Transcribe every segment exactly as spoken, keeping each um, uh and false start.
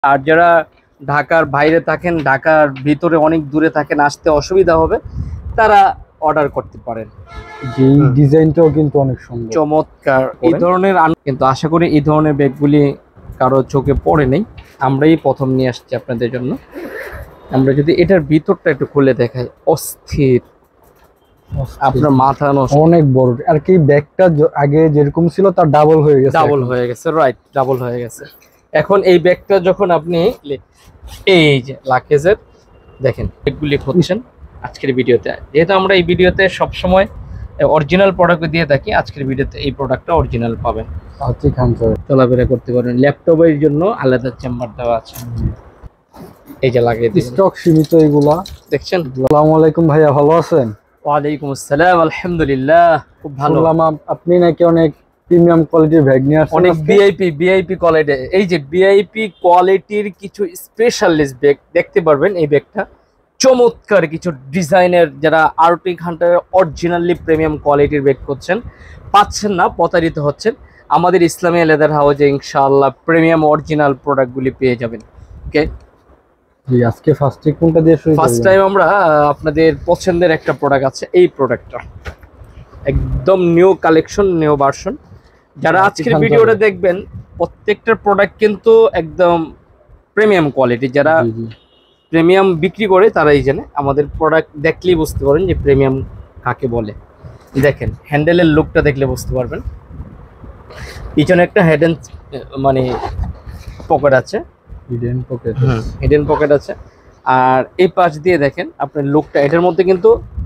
আর যারা ঢাকার বাইরে থাকেন, ঢাকার ভিতরে অনেক দূরে থাকেন, আসতে অসুবিধা হবে, তারা অর্ডার করতে পারেন। যে ডিজাইনটাও কিন্তু অনেক সুন্দর, চমৎকার। এই ধরনের কিন্তু আশা করি এই ধরনের ব্যাগগুলি কারো চোখে পড়ে নেই, আমরাই প্রথম নিয়ে আসছি আপনাদের জন্য। আমরা যদি এটার ভিতরটা একটু খুলে দেখাই, অস্থির, আপনার মাথা নষ্ট, অনেক বড়। আর কি ব্যাগটা আগে যেরকম ছিল তার ডাবল হয়ে গেছে, ডাবল হয়ে গেছে, রাইট, ডাবল হয়ে গেছে। এখন এই ব্যাগটা যখন আপনি এই যে লাকেজের দেখেন ব্যাগগুলি খুঁজছেন আজকের ভিডিওতে, যেহেতু আমরা এই ভিডিওতে সবসময় অরিজিনাল প্রোডাক্ট দিয়ে থাকি, আজকের ভিডিওতে এই প্রোডাক্টটা অরিজিনাল পাবেন। চলাফেরা করতে পারেন। ল্যাপটপের জন্য আলাদা চেম্বার দেওয়া আছে, এই যে লাগিয়ে দিন। স্টক সীমিত এগুলা দেখছেন। আসসালামু আলাইকুম ভাইয়া, ভালো আছেন? ওয়ালাইকুম আসসালাম, আলহামদুলিল্লাহ খুব ভালো। আপনি নাকি অনেক প্রিমিয়াম কোয়ালিটির ব্যাগ নিয়ে আসছেন, অনেক ভিআইপি ভিআইপি কোয়ালিটি। এই যে ভিআইপি কোয়ালিটির কিছু স্পেশালিস্ট ব্যাগ দেখতে পারবেন। এই ব্যাগটা চমৎকার কিছু ডিজাইনের, যারা আর্টিক হান্টার অরিজিনালি প্রিমিয়াম কোয়ালিটির ব্যাগ করছেন, পাচ্ছেন না, প্রতারিত হচ্ছেন, আমাদের ইসলামিয়া লেদার হাউসে ইনশাআল্লাহ প্রিমিয়াম অরিজিনাল প্রোডাক্টগুলি পেয়ে যাবেন। ওকে, আজকে ফার্স্টে কোনটা দিয়ে শুরু করব? ফার্স্ট টাইম আমরা আপনাদের পছন্দের একটা প্রোডাক্ট আছে, এই প্রোডাক্টটা একদম নিউ কালেকশন, নিউ ভার্সন। যারা আজকের ভিডিওটা দেখবেন প্রত্যেকটা প্রোডাক্ট কিন্তু একদম প্রিমিয়াম কোয়ালিটি। যারা প্রিমিয়াম বিক্রি করে তারাই জানে, আমাদের প্রোডাক্ট দেখলেই বুঝতে পারেন যে প্রিমিয়াম কাকে বলে। দেখেন হ্যান্ডেলের লুকটা দেখলে বুঝতে পারবেন। পিছনে একটা হেডেন মানে পকেট আছে, hidden pocket, hmm hidden pocket আছে। আর এই পাশ দিয়ে দেখেন আপনার লুকটা, এটার মধ্যে কিন্তু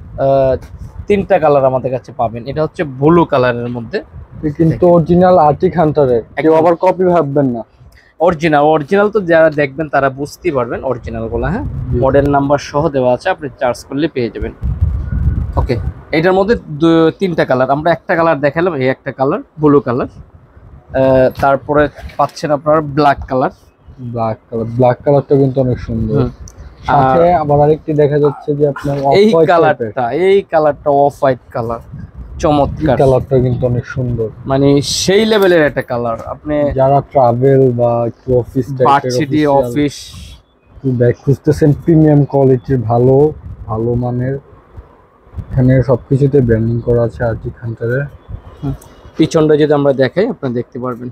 তিনটা কালার আমাদের কাছে পাবেন। এটা হচ্ছে ব্লু কালারের মধ্যে, কিন্তু অরিজিনাল আর্টিক হান্টারের, কেউ আবার কপি ভাববেন না, অরিজিনাল। অরিজিনাল তো যারা দেখবেন তারা বুঝতেই পারবেন অরিজিনাল গুলা। হ্যাঁ, মডেল নাম্বার সহ দেওয়া আছে, আপনি চার্জ করলে পেয়ে যাবেন। ওকে, এটার মধ্যে তিনটা কালার, আমরা একটা কালার দেখালাম, এই একটা কালার ব্লু কালার, তারপরে পাচ্ছেন আপনার black colour. Black colour, black কালারটা কিন্তু অনেক সুন্দর। সাথে আবার আরেকটি দেখা যাচ্ছে যে আপনার এই কালারটা, এই কালারটা অফ হোয়াইট কালার, চমৎকার কালারটা কিন্তু অনেক সুন্দর, মানে সেই লেভেলের একটা কালার। আপনি যারা ট্রাভেল বা একটু অফিস ভার্সিটি অফিস ব্যাগ খুঁজতেছেন প্রিমিয়াম কোয়ালিটির, ভালো ভালো মানের, এখানে সবকিছুতে ব্র্যান্ডিং করা আছে আর্টিক হান্টারের। পিছনটা যদি আমরা দেখাই আপনি দেখতে পারবেন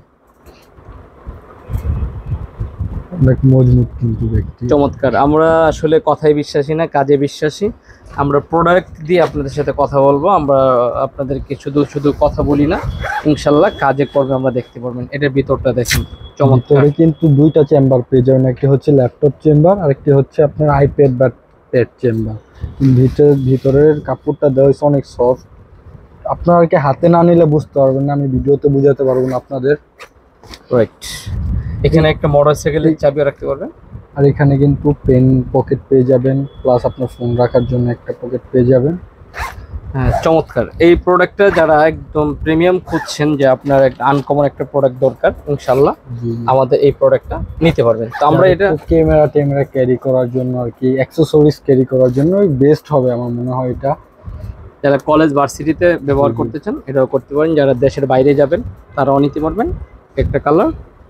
অনেক মজবুত কিন্তু ব্যাগটি, চমৎকার। আমরা আসলে কথায় বিশ্বাসী না, কাজে বিশ্বাসী। আমরা প্রোডাক্ট দিয়ে আপনাদের সাথে কথা বলবো, আমরা আপনাদেরকে শুধু শুধু কথা বলি না, ইনশাল্লাহ কাজে করবে আমরা দেখতে পারবেন। এটার ভিতরটা দেখেন চমৎকার। কিন্তু দুইটা চেম্বার পেয়ে যাবেন, একটি হচ্ছে ল্যাপটপ চেম্বার আর একটি হচ্ছে আপনার আইপ্যাড বা প্যাড চেম্বার। ভিতর ভিতরের কাপড়টা দেওয়া হয়েছে অনেক সফট, আপনারা কি হাতে না নিলে বুঝতে পারবেন না, আমি ভিডিওতে বুঝাতে পারবো না আপনাদের। রাইট, এখানে একটা মোটরসাইকেলের চাবিও রাখতে পারবেন। আর এখানে কিন্তু পেন পকেট পেয়ে যাবেন, প্লাস আপনার ফোন রাখার জন্য একটা পকেট পেয়ে যাবেন। হ্যাঁ, চমৎকার। এই প্রোডাক্টটা যারা একদম প্রিমিয়াম খুঁজছেন, যে আপনার একটা আনকমন একটা প্রোডাক্ট দরকার, ইনশাআল্লাহ আমাদের এই প্রোডাক্টটা নিতে পারবেন। তো আমরা এটা ক্যামেরা ট্যামেরা ক্যারি করার জন্য আর কি, অ্যাক্সেসরিজ ক্যারি করার জন্য বেস্ট হবে আমার মনে হয়। এটা যারা কলেজ ভার্সিটিতে ব্যবহার করতে চান এটাও করতে পারেন, যারা দেশের বাইরে যাবেন তারাও নিতে পারবেন। একটা কালার,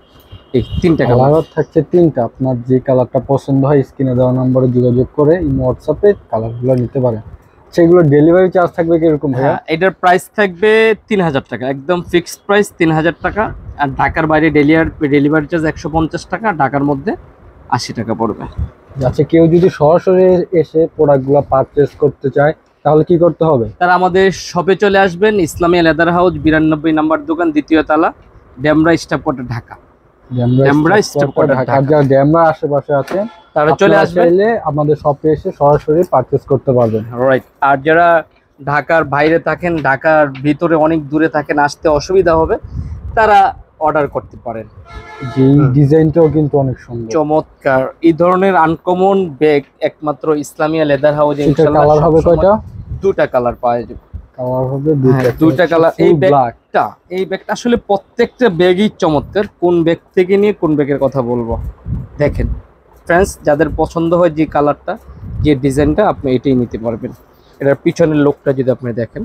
এই তিনটা কালার থাকছে তিনটা, আপনার যে কালারটা পছন্দ হয় স্ক্রিনে দেওয়া নম্বরে যোগাযোগ করে হোয়াটসঅ্যাপে কালারগুলো নিতে পারেন। সেগুলো ডেলিভারি চার্জ থাকবে কিরকম ভাইয়া? এটার প্রাইস থাকবে তিন হাজার টাকা, একদম ফিক্সড প্রাইস তিন হাজার টাকা। আর ঢাকার বাইরে ডেলিভারি ডেলিভারি চার্জ একশো পঞ্চাশ টাকা, ঢাকার মধ্যে আশি টাকা পড়বে। আচ্ছা, কেউ যদি সরাসরি এসে প্রোডাক্টগুলো পারচেস করতে চায় তাহলে কি করতে হবে? তারা আমাদের শপে চলে আসবেন, ইসলামিয়া লেদার হাউস, বিরানব্বই নাম্বার দোকান, দ্বিতীয় তলা, Demra staff quarter, Dhaka. Demra staff quarter Dhaka, যারা ডেমরা আশেপাশে আছে তারা চলে আসবেন, আমাদের শপে এসে সরাসরি পারচেস করতে পারবেন। রাইট। আর যারা ঢাকার বাইরে থাকেন, ঢাকার ভিতরে অনেক দূরে থাকেন, আসতে অসুবিধা হবে, তারা অর্ডার করতে পারেন। যে ডিজাইনটাও কিন্তু অনেক সুন্দর, চমৎকার। এই ধরনের আনকমন ব্যাগ একমাত্র ইসলামিয়া লেদার হাউসে। কালার হবে কয়টা? দুটা কালার পাওয়া যাবে, কালার হবে দুইটা কালার। এই ব্যাগটা, এই ব্যাগটা আসলে প্রত্যেকটা ব্যাগই চমৎকার। কোন ব্যাগ থেকে নিয়ে কোন ব্যাগের কথা বলবো দেখেন ফ্রেন্ডস, যাদের পছন্দ হয় যে কালারটা, যে ডিজাইনটা, আপনি এটাই নিতে পারবেন। এটার পিছনের লুকটা যদি আপনি দেখেন,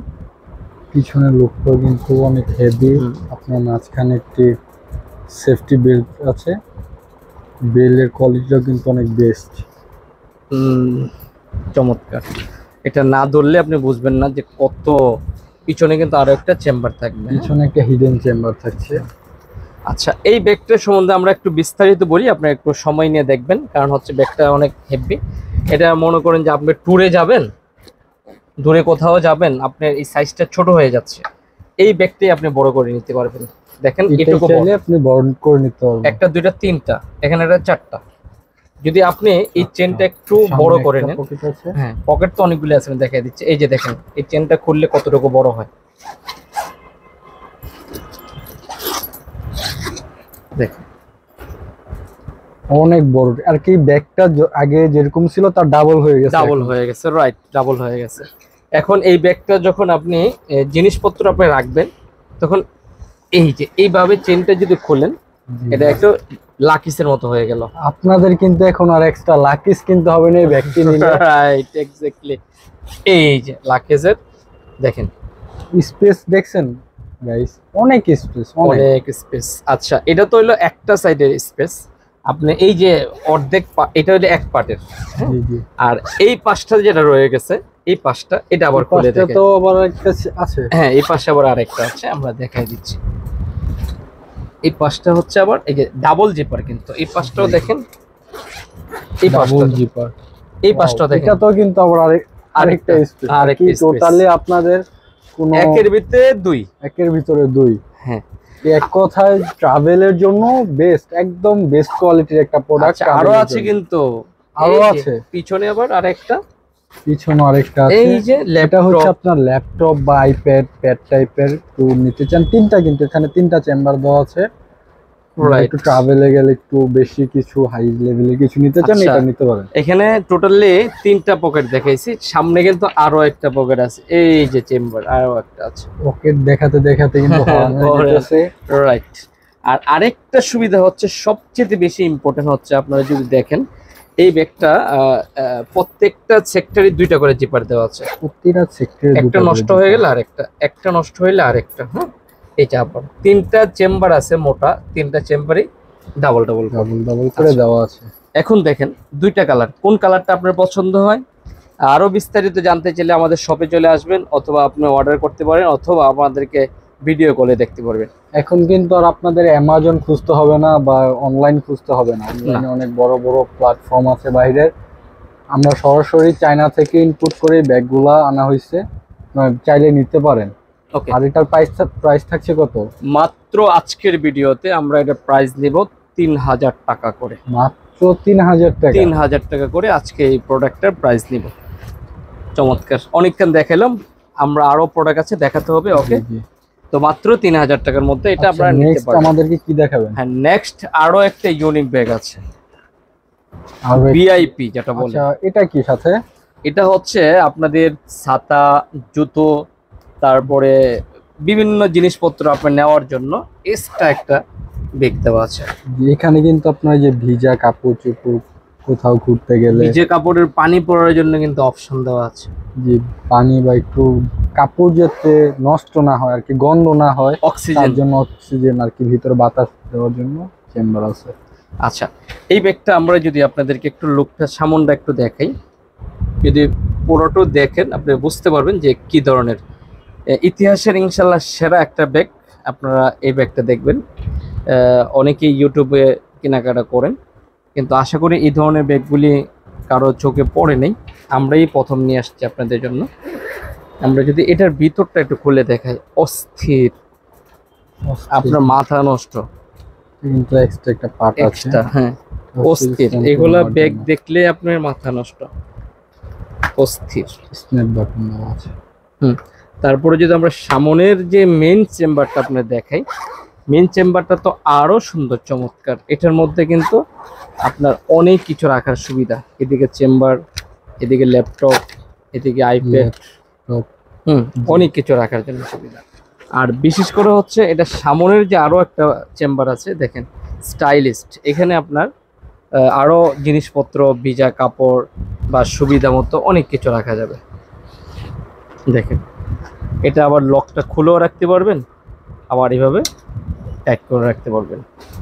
পিছনের লুকটা কিন্তু অনেক হেভি। আপনার মাঝখানে একটি সেফটি বেল্ট আছে, বেলের কোয়ালিটিটাও কিন্তু অনেক বেস্ট। চমৎকার। এটা না ধরলে আপনি বুঝবেন না যে কত পিছনে কিন্তু আরো একটা চেম্বার থাকবে, পিছনে একটা হিডেন চেম্বার থাকছে। আচ্ছা, এই ব্যাগটার সম্বন্ধে আমরা একটু বিস্তারিত বলি, আপনার একটু সময় নিয়ে দেখবেন, কারণ হচ্ছে ব্যাগটা অনেক হেভি। এটা মনে করেন যে আপনি ট্যুরে যাবেন, দূরে কোথাও যাবেন, আপনার এই সাইজটা ছোট হয়ে যাচ্ছে, এই ব্যাগটাই আপনি বড় করে নিতে পারবেন। দেখেন এটুকু চাইলে আপনি বড় করে নিতে পারবেন। একটা দুইটা তিনটা, এখানে এটা চারটা। যদি আপনি এই চেনটা একটু বড় করে নেন, হ্যাঁ পকেট তো অনেকগুলো আছে, আমি দেখাই দিচ্ছি। এই যে দেখেন এই চেনটা খুললে কতটুকু বড় হয়, দেখেন অনেক বড়। আর কি ব্যাগটা আগে যেরকম ছিল তার ডাবল হয়ে গেছে, ডাবল হয়ে গেছে, রাইট, ডাবল হয়ে গেছে। এখন এই ব্যাগটা যখন আপনি জিনিসপত্র আপনি রাখবেন, তখন এই যে এইভাবে চেনটা যদি খোলেন, এটা একটা লাকিসের মতো হয়ে গেল। আপনাদের কিন্তু এখন আর এক্সট্রা লাকিস কিনতে হবে না এই ব্যাগটি নিলে। Right, exactly. এই যে লাকিসের দেখেন স্পেস দেখছেন গাইস, অনেক স্পেস, অনেক স্পেস। আচ্ছা, এটা তো হলো একটা সাইডের স্পেস। আপনি এই যে অর্ধেক, এটা হলো এক পার্টের, আর এই পাশটা যেটা রয়ে গেছে, এই পাশটা এটা আবার খুলে দেখেন, তো আবার একটা আছে। হ্যাঁ, এই পাশে আবার আরেকটা আছে, আমরা দেখাই দিচ্ছি। এই পাশটা হচ্ছে আবার এই যে ডাবল জিপার, কিন্তু এই পাশটাও দেখেন, এই পাশটা জিপার, এই পাশটাও দেখেন, এটা তো কিন্তু আবার আরেক আরেকটা স্পেস। আর কি টোটালি আপনাদের কোন একের ভিতরে দুই, একের ভিতরে দুই। হ্যাঁ, এক কথায় ট্রাভেলের জন্য বেস্ট, একদম বেস্ট কোয়ালিটির একটা প্রোডাক্ট। আরো আছে কিন্তু, আরো আছে পিছনে আবার আরেকটা, পিছনে আরেকটা আছে। এই যে এটা হচ্ছে আপনার ল্যাপটপ বা আইপ্যাড প্যাড টাইপের টু নিতে চান, তিনটা, কিন্তু এখানে তিনটা চেম্বার দেওয়া আছে। একটু ট্রাভেলে গেলে একটু বেশি কিছু হাই লেভেলের কিছু নিতে চান, এটা নিতে পারেন। এখানে টোটালি তিনটা পকেট দেখাইছি, সামনে কিন্তু আরো একটা পকেট আছে, এই যে চেম্বার আরো একটা আছে। পকেট দেখাতে দেখাতে কিন্তু রাইট। আর আরেকটা সুবিধা হচ্ছে, সবচেয়ে বেশি ইম্পর্টেন্ট হচ্ছে, আপনারা যদি দেখেন এই ব্যাগটা প্রত্যেকটা সেক্টরে দুইটা করে জিপার দেওয়া আছে। প্রত্যেকটা সেক্টরে একটা নষ্ট হয়ে গেলে আরেকটা, একটা নষ্ট হইলে আরেকটা, হ্যাঁ এই চাপার তিনটা চেম্বার আছে, মোটা তিনটা চেম্বারই ডাবল ডাবল ডাবল ডাবল করে দেওয়া আছে। এখন দেখেন দুইটা কালার, কোন কালারটা আপনার পছন্দ হয়। আরো বিস্তারিত জানতে চাইলে আমাদের শপে চলে আসবেন, অথবা আপনি অর্ডার করতে পারেন, অথবা আমাদেরকে ভিডিও কলে দেখতে পারবেন। এখন কিন্তু আর আপনাদের অ্যামাজন খুঁজতে হবে না বা অনলাইন খুঁজতে হবে না, অনলাইনে অনেক বড় বড় প্ল্যাটফর্ম আছে বাইরের। আমরা সরাসরি চায়না থেকে ইনপুট করে ব্যাগগুলা আনা হয়েছে, চাইলে নিতে পারেন। ওকে, আর এটার প্রাইস প্রাইস থাকছে কত? মাত্র আজকের ভিডিওতে আমরা এটা প্রাইস নিব তিন হাজার টাকা করে, মাত্র তিন হাজার টাকা, তিন হাজার টাকা করে আজকে এই প্রোডাক্টের প্রাইস নিব। চমৎকার, অনেকক্ষণ দেখালাম, আমরা আরো প্রোডাক্ট আছে দেখাতে হবে। ওকে, তো মাত্র তিন হাজার টাকার মধ্যে এটা আপনারা নিতে পারবেন। আমাদেরকে কি দেখাবেন? হ্যাঁ, নেক্সট আরো একটা ইউনিক ব্যাগ আছে, ভিআইপি যেটা বলে। এটা কি সাথে? এটা হচ্ছে আপনাদের ছাতা, জুতো, তারপরে বিভিন্ন জিনিসপত্র আপনার নেওয়ার জন্য এক্সট্রা একটা ব্যাগ দেওয়া আছে। এখানে কিন্তু আপনার যে ভিজা কাপড় চোপড় কোথাও ঘুরতে গেলে, ভিজে কাপড়ের পানি পড়ার জন্য কিন্তু অপশন দেওয়া আছে, যে পানি বা একটু কাপড় যাতে নষ্ট না হয় আর কি, গন্ধ না হয়, অক্সিজেন জন্য, অক্সিজেন আর কি, ভিতরে বাতাস দেওয়ার জন্য চেম্বার আছে। আচ্ছা, এই ব্যাগটা আমরা যদি আপনাদেরকে একটু লুকটা সামনটা একটু দেখাই, যদি পুরোটা দেখেন আপনি বুঝতে পারবেন যে কি ধরনের। ইতিহাসের ইনশাল্লাহ সেরা একটা ব্যাগ, আপনারা এই ব্যাগটা দেখবেন। অনেকেই ইউটিউবে কেনাকাটা করেন, কিন্তু আশা করি এই ধরনের ব্যাগগুলি কারো চোখে পড়ে নেই, আমরাই প্রথম নিয়ে আসছি আপনাদের জন্য। আমরা যদি এটার ভিতরটা একটু খুলে দেখাই, অস্থির, আপনার মাথা নষ্ট, কিন্তু এক্সট্রা একটা পার্ট আছে। হ্যাঁ, অস্থির, এগুলা ব্যাগ দেখলে আপনার মাথা নষ্ট, অস্থির। স্ন্যাপ বাটন দেওয়া আছে। হুম, তারপরে যদি আমরা সামনের যে মেইন চেম্বারটা আপনার দেখাই, মেইন চেম্বারটা তো আরো সুন্দর, চমৎকার। এটার মধ্যে কিন্তু আপনার অনেক কিছু রাখার সুবিধা, এদিকে চেম্বার, এদিকে ল্যাপটপ, এদিকে আইপ্যাড, হুম, অনেক কিছু রাখার জন্য সুবিধা। আর বিশেষ করে হচ্ছে এটা সামনের যে আরো একটা চেম্বার আছে, দেখেন স্টাইলিস্ট, এখানে আপনার আরো জিনিসপত্র, ভিজা কাপড় বা সুবিধা মতো অনেক কিছু রাখা যাবে। দেখেন, এটা আবার লকটা খুলেও রাখতে পারবেন, আবার এইভাবে টাইট করে রাখতে পারবেন।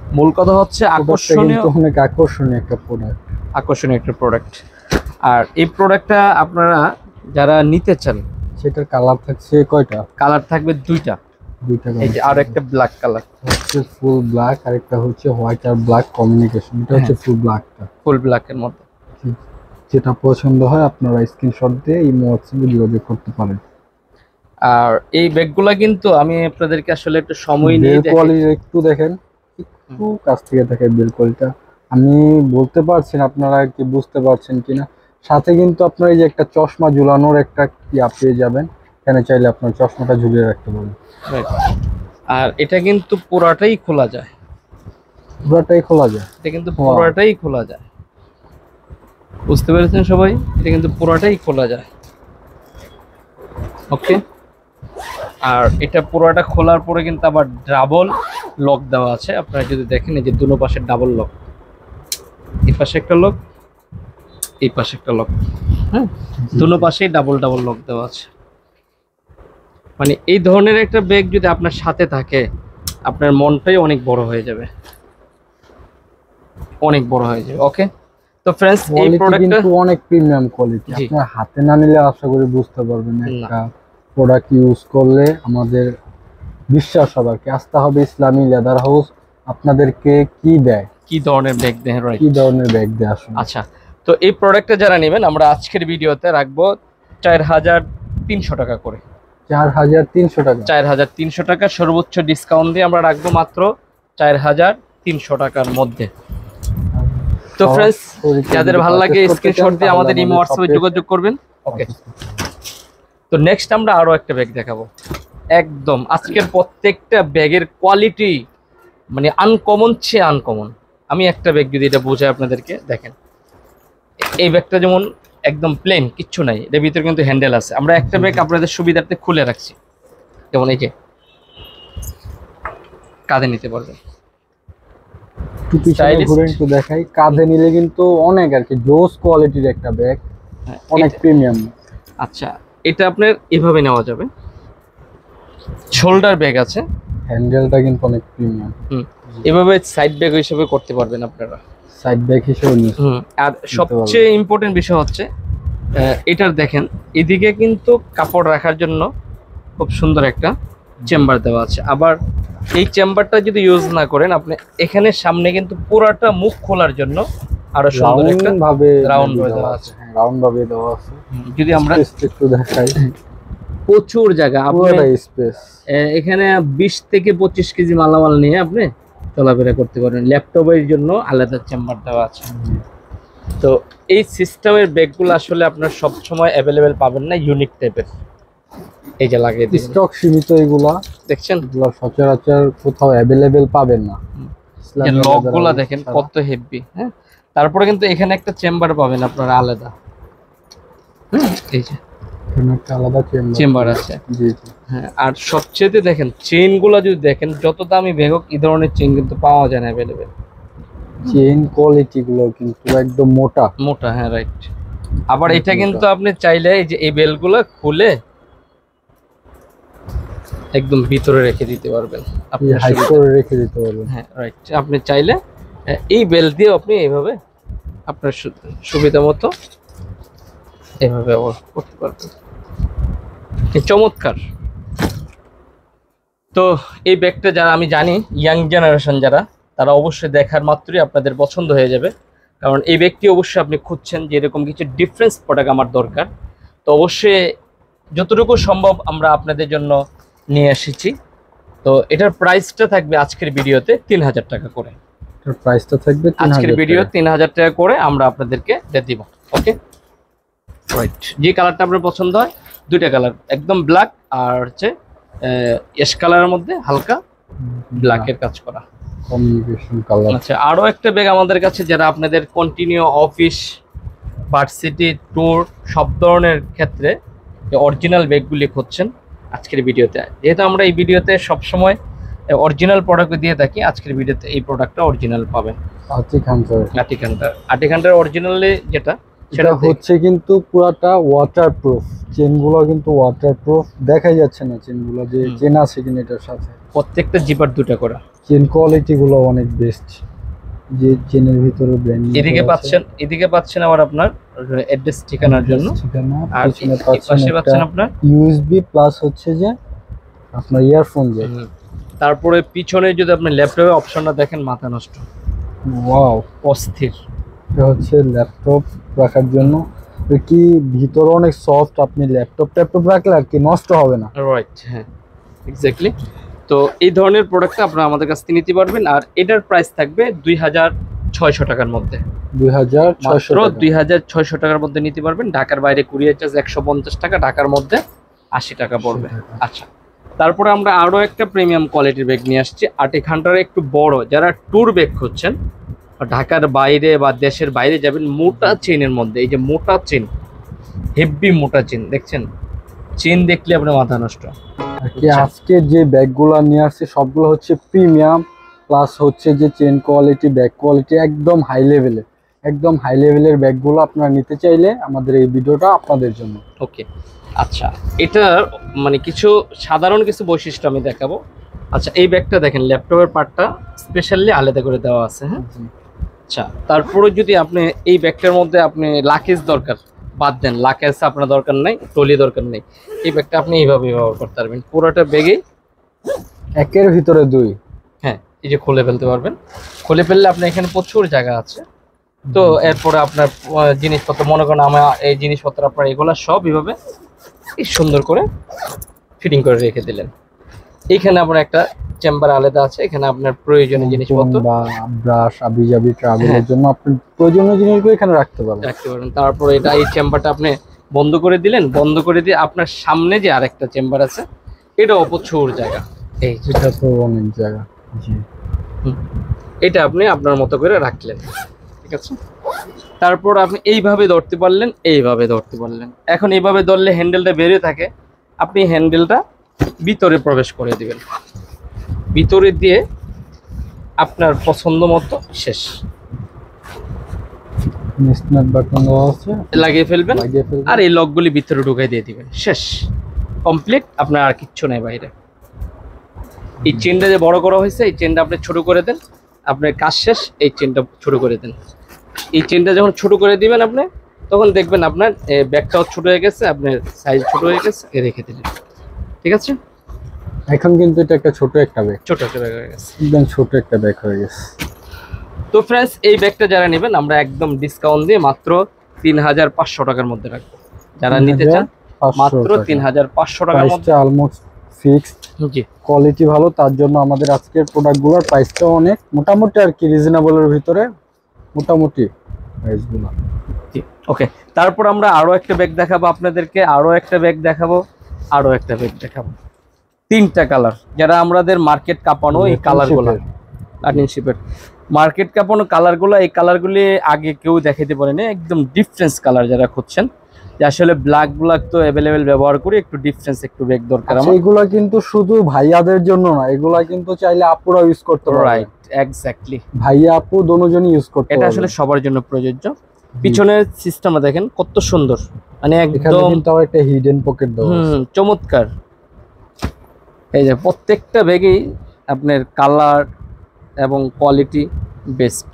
মূল কথা হচ্ছে আকর্ষণীয়, অনেক আকর্ষণীয় একটা প্রোডাক্ট, আকর্ষণীয় একটা প্রোডাক্ট। আর এই প্রোডাক্টটা আপনারা যারা নিতে চান, সেটার কালার থাকছে কয়টা? কালার থাকবে দুইটা, দুইটা। এই যে আর একটা ব্ল্যাক কালার হচ্ছে ফুল ব্ল্যাক, আর একটা হচ্ছে হোয়াইট আর ব্ল্যাক কম্বিনেশন। এটা হচ্ছে ফুল ব্ল্যাকটা, ফুল ব্ল্যাকের মধ্যে। যেটা পছন্দ হয় আপনারা স্ক্রিনশট দিয়ে এই হোয়াটসঅ্যাপে যোগাযোগ করতে পারেন। আর এই ব্যাগগুলা কিন্তু আমি আপনাদেরকে আসলে একটু সময় নিয়ে বেল কোয়ালিটি একটু দেখেন, একটু কাছ থেকে দেখেন বেল কোয়ালিটিটা। আমি বলতে পারছি না আপনারা কি বুঝতে পারছেন কিনা। সাথে কিন্তু আপনার এই যে একটা চশমা ঝুলানোর একটা ইয়া পেয়ে যাবেন, এখানে চাইলে আপনার চশমাটা ঝুলিয়ে রাখতে পারেন। আর এটা কিন্তু পুরাটাই খোলা যায়, পুরাটাই খোলা যায়, এটা কিন্তু পুরাটাই খোলা যায়, বুঝতে পেরেছেন সবাই? এটা কিন্তু পুরাটাই খোলা যায়। ওকে, আর এটা পুরোটা খোলার পরে কিন্তু আবার ডাবল লক দেওয়া আছে। আপনারা যদি দেখেন এই যে দুনো পাশে ডাবল লক, এই পাশে একটা লক, এই পাশে একটা লক, হ্যাঁ, দুনো পাশেই ডাবল ডাবল লক দেওয়া আছে। মানে এই ধরনের একটা ব্যাগ যদি আপনার সাথে থাকে, আপনার মনটাই অনেক বড় হয়ে যাবে, অনেক বড় হয়ে যাবে। ওকে, তো ফ্রেন্ডস এই প্রোডাক্টটা কিন্তু অনেক প্রিমিয়াম কোয়ালিটি। আপনারা হাতে না নিলে আশা করি বুঝতে পারবেন না একটা প্রোডাক্ট ইউজ করলে আমাদের বিশ্বাস হবে, কি আস্থা হবে ইসলামী লেদার হাউস আপনাদেরকে কি দেয়, কি ধরনের ব্যাগ দেয়, রাইট, কি ধরনের ব্যাগ দেয় আসলে। আচ্ছা, তো এই প্রোডাক্টটা যারা নেবেন আমরা আজকের ভিডিওতে রাখবো চার হাজার তিনশো টাকা করে। চার হাজার তিনশো টাকা, চার হাজার তিনশো টাকা সর্বোচ্চ ডিসকাউন্ট দিয়ে আমরা রাখবো মাত্র চার হাজার তিনশো টাকার মধ্যে। তো ফ্রেন্ডস যাদের ভালো লাগে স্ক্রিনশট দিয়ে আমাদের ইমো হোয়াটসঅ্যাপে যোগাযোগ করবেন। ওকে, তো নেক্সট আমরা আরো একটা ব্যাগ দেখাবো। একদম আজকের প্রত্যেকটা ব্যাগের কোয়ালিটি মানে আনকমন চেয়ে আনকমন। আমি একটা ব্যাগ যদি এটা বোঝাই আপনাদেরকে, দেখেন এই ব্যাগটা যেমন একদম প্লেন, কিচ্ছু নাই, এর ভিতরে কিন্তু হ্যান্ডেল আছে। আমরা একটা ব্যাগ আপনাদের সুবিধার্থে খুলে রাখছি, যেমন এই যে কাঁধে নিতে পারবেন। একটু দেখাই, কাঁধে নিলে কিন্তু অনেক আর কি জোস কোয়ালিটির একটা ব্যাগ, অনেক প্রিমিয়াম। আচ্ছা, এটা আপনার এভাবে নেওয়া যাবে, শোল্ডার ব্যাগ আছে, হ্যান্ডেলটা কিন্তু অনেক প্রিমিয়াম। হুম, এভাবে সাইড ব্যাগ হিসেবে করতে পারবেন আপনারা, সাইড ব্যাগ হিসেবে। হুম, আর সবচেয়ে ইম্পর্টেন্ট বিষয় হচ্ছে এটার দেখেন এদিকে কিন্তু কাপড় রাখার জন্য খুব সুন্দর একটা চেম্বার দেওয়া আছে। আবার এই চেম্বারটা যদি ইউজ না করেন আপনি, এখানে সামনে কিন্তু পুরাটা মুখ খোলার জন্য আরো সুন্দর একটা ভাবে রাউন্ড দেওয়া আছে, রাউন্ড ভাবে দেওয়া আছে। যদি আমরা একটু দেখাই, প্রচুর জায়গা, পুরোটা স্পেস। এখানে বিশ থেকে পঁচিশ কেজি মালামাল নিয়ে আপনি চলাফেরা করতে পারেন। ল্যাপটপের জন্য আলাদা চেম্বার দেওয়া আছে। তো এই সিস্টেমের ব্যাগগুলো আসলে আপনার সব সময় অ্যাভেলেবেল পাবেন না, ইউনিক টাইপের। এই যে লাগিয়ে দিন, স্টক সীমিত, এগুলা দেখছেন, এগুলা সচরাচর কোথাও অ্যাভেলেবেল পাবেন না। এই লকগুলা দেখেন কত হেভি, হ্যাঁ। তারপরে কিন্তু এখানে একটা চেম্বার পাবেন আপনারা আলাদা, হুম, এই যে এখানে একটা আলাদা চেম্বার চেম্বার আছে। জি জি, হ্যাঁ। আর সবচেয়ে দেখেন চেইনগুলো যদি দেখেন, যত দামি ব্যাগ হোক এই ধরনের চেইন কিন্তু পাওয়া যায় না অ্যাভেলেবেল। চেইন কোয়ালিটি গুলো কিন্তু একদম মোটা মোটা, হ্যাঁ, রাইট। আবার এটা কিন্তু আপনি চাইলে এই যে এই বেলগুলো খুলে একদম ভিতরে রেখে দিতে পারবেন, আপনি হাইড করে রেখে দিতে পারবেন। হ্যাঁ, রাইট। আপনি চাইলে এই বেল দিয়ে আপনি এইভাবে আপনার সুবিধা মতো এইভাবে ব্যবহার করতে পারবেন। চমৎকার। তো এই ব্যাগটা যারা, আমি জানি ইয়াং জেনারেশন যারা, তারা অবশ্যই দেখার মাত্রই আপনাদের পছন্দ হয়ে যাবে। কারণ এই ব্যাগটি অবশ্যই আপনি খুঁজছেন যে এরকম কিছু ডিফারেন্স প্রোডাক্ট আমার দরকার। তো অবশ্যই যতটুকু সম্ভব আমরা আপনাদের জন্য নিয়ে এসেছি। তো এটার প্রাইসটা থাকবে আজকের ভিডিওতে তিন হাজার টাকা করে। এটার প্রাইসটা থাকবে আজকের ভিডিও তিন হাজার টাকা করে আমরা আপনাদেরকে দিয়ে দিব। Okay, right. যে কালারটা আপনার পছন্দ হয়, দুইটা কালার, একদম ব্ল্যাক আর হচ্ছে এশ কালারের মধ্যে হালকা ব্ল্যাকের কাজ করা কম্বিনেশন কালার। আচ্ছা, আরো একটা ব্যাগ আমাদের কাছে যারা আপনাদের কন্টিনিউ অফিস, ভার্সিটি, ট্যুর সব ধরনের ক্ষেত্রে অরিজিনাল ব্যাগগুলি খুঁজছেন, আজকের ভিডিওতে, যেহেতু আমরা এই ভিডিওতে সবসময় অরিজিনাল প্রোডাক্ট দিয়ে থাকি, আজকের ভিডিওতে এই প্রোডাক্টটা অরিজিনাল পাবেন। আটিকান্টার, আটিকান্টার আটিকান্টার অরিজিনালি যেটা, সেটা হচ্ছে কিন্তু পুরাটা ওয়াটারপ্রুফ। চেনগুলো কিন্তু ওয়াটারপ্রুফ, দেখা যাচ্ছে না চেনগুলো যে চেন আছে কিনা এটার সাথে। প্রত্যেকটা জিপার দুটো করে। চেন কোয়ালিটি গুলো অনেক বেস্ট, যে চেনের ভিতরে ব্র্যান্ডিং। এদিকে পাচ্ছেন এদিকে পাচ্ছেন আবার আপনার অ্যাড্রেস ঠিকানার জন্য, ঠিকানা, আর পিছনে এই পাচ্ছেন পাশে একটা পাচ্ছেন আপনার ইউএসবি প্লাস হচ্ছে যে আপনার ইয়ারফোন জ্যাক। তারপরে পিছনে যদি আপনি ল্যাপটপের অপশনটা দেখেন মাথা নষ্ট, ওয়াও অস্থির। এটা হচ্ছে ল্যাপটপ রাখার জন্য, এটা কি ভিতরে অনেক সফট, আপনি ল্যাপটপ ট্যাপটপ রাখলে আর কি নষ্ট হবে না। রাইট, হ্যাঁ এক্স্যাক্টলি। তো এই ধরনের প্রোডাক্টটা আপনারা আমাদের কাছ থেকে নিতে পারবেন, আর এটার প্রাইস থাকবে দুই হাজার ছয়শো টাকার মধ্যে। দুই হাজার ছয়শো মাত্র দুই হাজার ছয়শো টাকার মধ্যে নিতে পারবেন। ঢাকার বাইরে কুরিয়ার চার্জ একশো পঞ্চাশ টাকা, ঢাকার মধ্যে আশি টাকা পড়বে। আচ্ছা, তারপরে আমরা আরো একটা প্রিমিয়াম কোয়ালিটির ব্যাগ নিয়ে আসছি, আর্টিক হান্টারের একটু বড়, যারা ট্যুর ব্যাগ খুঁজছেন, ঢাকার বাইরে বা দেশের বাইরে যাবেন, মোটা চেনের মধ্যে, এই যে মোটা চেন, হেভি মোটা চেন দেখছেন, চেন দেখলে আপনার মাথা নষ্ট। আজকে যে ব্যাগগুলো নিয়ে আসছে সবগুলো হচ্ছে প্রিমিয়াম, প্লাস হচ্ছে যে চেন কোয়ালিটি, ব্যাগ কোয়ালিটি একদম হাই লেভেলের, একদম হাই লেভেলের ব্যাগগুলো আপনারা নিতে চাইলে আমাদের এই ভিডিওটা আপনাদের জন্য। ওকে, আচ্ছা, এটার মানে কিছু সাধারণ কিছু বৈশিষ্ট্য আমি দেখাবো। আচ্ছা, এই ব্যাগটা দেখেন, ল্যাপটপের পার্টটা স্পেশালি আলাদা করে দেওয়া আছে, হ্যাঁ। আচ্ছা, তারপরে যদি আপনি এই ব্যাগটার মধ্যে আপনি লাকেজ দরকার, বাদ দেন, লাকেজ আপনার দরকার নাই, ট্রলি দরকার নেই, এই ব্যাগটা আপনি এইভাবে ব্যবহার করতে পারবেন। পুরোটা ব্যাগে একের ভিতরে দুই, হ্যাঁ, এই যে খুলে ফেলতে পারবেন। খুলে ফেললে আপনার এখানে প্রচুর জায়গা আছে। তো এরপরে আপনার জিনিসপত্র, মনে করেন আমার এই জিনিসপত্র আপনার এগুলো সব এইভাবে সুন্দর করে ফিটিং করে রেখে দিলেন। এইখানে আপনার একটা চেম্বার আলাদা আছে, এখানে আপনার প্রয়োজনীয় জিনিসপত্র বা ব্রাশ, আবিজাবি ট্রাভেলের জন্য আপনি প্রয়োজনীয় জিনিসগুলো এখানে রাখতে পারবেন রাখতে পারবেন। তারপরে এটা এই চেম্বারটা আপনি বন্ধ করে দিলেন, বন্ধ করে দিয়ে আপনার সামনে যে আরেকটা চেম্বার আছে, এটাও প্রচুর জায়গা, এই এটা তো অনেক জায়গা। জি, এটা আপনি আপনার মতো করে রাখলেন, ঠিক আছে। তারপর আপনি এইভাবে ধরতে পারলেন, এইভাবে ধরতে পারলেন। এখন এইভাবে ধরলে হ্যান্ডেলটা বেরিয়ে থাকে, আপনি হ্যান্ডেলটা ভিতরে প্রবেশ করে দিবেন, ভিতরে দিয়ে আপনার পছন্দ মতো শেষ স্ন্যাপ বাটন দেওয়া আছে, লাগিয়ে ফেলবেন, লাগিয়ে ফেলবেন, আর এই লকগুলি ভিতরে ঢুকাই দিয়ে দিবেন, শেষ, কমপ্লিট। আপনার আর কিচ্ছু নেই বাইরে। এই চেনটা যে বড় করা হয়েছে, এই চেনটা আপনি ছোট করে দেন, আপনার কাজ শেষ। এই চেনটা ছোট করে দেন, এই চেনটা যখন ছোট করে দিবেন আপনি, তখন দেখবেন আপনার ব্যাগটাও ছোট হয়ে গেছে, আপনার সাইজ ছোট হয়ে গেছে, এ রেখে দিলেন, ঠিক আছে। এখন কিন্তু এটা একটা ছোট একটা ব্যাগ, ছোট একটা ব্যাগ হয়ে গেছে, একদম ছোট একটা ব্যাগ হয়ে গেছে। তো ফ্রেন্ডস, এই ব্যাগটা যারা নেবেন আমরা একদম ডিসকাউন্ট দিয়ে মাত্র তিন হাজার পাঁচশো টাকার মধ্যে রাখবো। যারা নিতে চান মাত্র তিন হাজার পাঁচশো টাকার মধ্যে, অলমোস্ট ফিক্সড। জি, কোয়ালিটি ভালো, তার জন্য আমাদের আজকের প্রোডাক্টগুলোর প্রাইসটা অনেক মোটামুটি আর কি রিজনেবলের ভিতরে, মোটামুটি প্রাইসগুলো। জি, ওকে। তারপর আমরা আরো একটা ব্যাগ দেখাবো আপনাদেরকে, আরো একটা ব্যাগ দেখাবো, আরো একটা ব্যাগ দেখাবো। তিনটা কালার, যারা আমাদের মার্কেট কাঁপানো এই কালারগুলো, লার্নিংশিপের মার্কেট কাঁপানো কালারগুলো, এই কালারগুলি আগে কেউ দেখাতে পারেনি, একদম ডিফারেন্স কালার যারা খুঁজছেন, যে আসলে ব্ল্যাক ব্ল্যাক তো অ্যাভেলেবেল ব্যবহার করি, একটু ডিফারেন্স একটু ব্যাগ দরকার আমার। এগুলো কিন্তু শুধু ভাইয়াদের জন্য না, এগুলা কিন্তু চাইলে আপুরা ইউজ করতে পারে। রাইট, এক্স্যাক্টলি, ভাইয়া আপু দুজনই ইউজ করতে পারে, এটা আসলে সবার জন্য প্রযোজ্য। পিছনের সিস্টেমটা দেখেন কত সুন্দর, মানে একদম কিন্তু একটা হিডেন পকেট দেওয়া আছে, হুম, চমৎকার। এই যে প্রত্যেকটা ব্যাগেই আপনার কালার এবং কোয়ালিটি বেস্ট,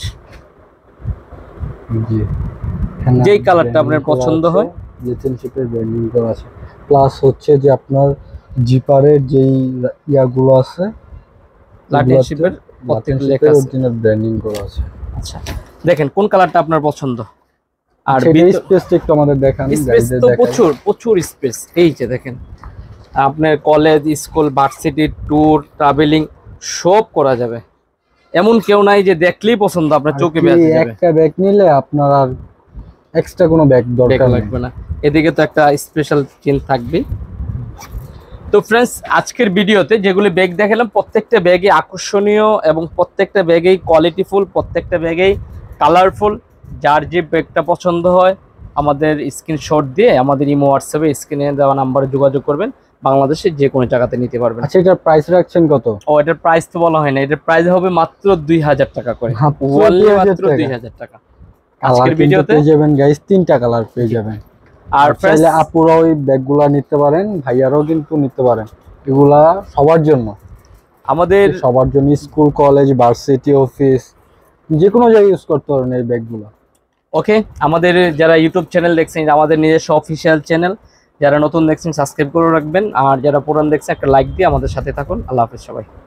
জি, যেই কালারটা আপনার পছন্দ হয় রিলেশনশিপের ব্র্যান্ডিং করা আছে, প্লাস হচ্ছে যে আপনার জিপারের যেই ইয়াগুলো আছে, লার্নিংশিপের প্রত্যেকটা লেখা আছে, অরিজিনাল ব্র্যান্ডিং করা আছে। আচ্ছা, দেখেন কোন কালারটা আপনার পছন্দ। আর স্পেসটা একটু আমাদের দেখান, স্পেস তো প্রচুর প্রচুর স্পেস। এই যে দেখেন, আপনার college, school, varsity, tour, travelling সব করা যাবে, এমন কেউ নাই যে দেখলেই পছন্দ আপনার চোখে বেঁধে যাবে। একটা ব্যাগ নিলে আপনার আর এক্সট্রা কোনো ব্যাগ দরকার লাগবে না, এদিকে তো একটা স্পেশাল চেন থাকবে। তো ফ্রেন্ডস, আজকের ভিডিওতে যেগুলো ব্যাগ দেখালাম প্রত্যেকটা ব্যাগে আকর্ষণীয় এবং প্রত্যেকটা ব্যাগেই কোয়ালিটিফুল, প্রত্যেকটা ব্যাগেই কালারফুল। যার যে ব্যাগটা পছন্দ হয় আমাদের স্ক্রিনশট দিয়ে আমাদের ইমো হোয়াটসঅ্যাপে স্ক্রিনে দেওয়া নাম্বারে যোগাযোগ করবেন, বাংলাদেশের যে কোনো জায়গাতে নিতে পারবেন। আচ্ছা, এটার প্রাইস রাখছেন কত? ও, এটার প্রাইস তো বলা হয় না, এটার প্রাইস হবে মাত্র দুই হাজার টাকা করে, মাত্র দুই হাজার টাকা। আজকের ভিডিওতে পেয়ে যাবেন গাইস তিনটা কালার পেয়ে যাবেন, আর চাইলে আপুরা ওই ব্যাগগুলা নিতে পারেন, ভাইয়ারাও কিন্তু নিতে পারেন, এগুলা সবার জন্য। আমাদের সবার জন্য স্কুল কলেজ ভার্সিটি অফিস যে কোনো জায়গায় ইউজ করতে পারেন এই ব্যাগগুলো। ওকে, আমাদের যারা ইউটিউব চ্যানেল দেখছেন, আমাদের নিজস্ব অফিসিয়াল চ্যানেল, যারা নতুন দেখছেন সাবস্ক্রাইব করে রাখবেন, আর যারা পুরান দেখছেন একটা লাইক দিয়ে আমাদের সাথে থাকুন। আল্লাহ হাফেজ সবাই।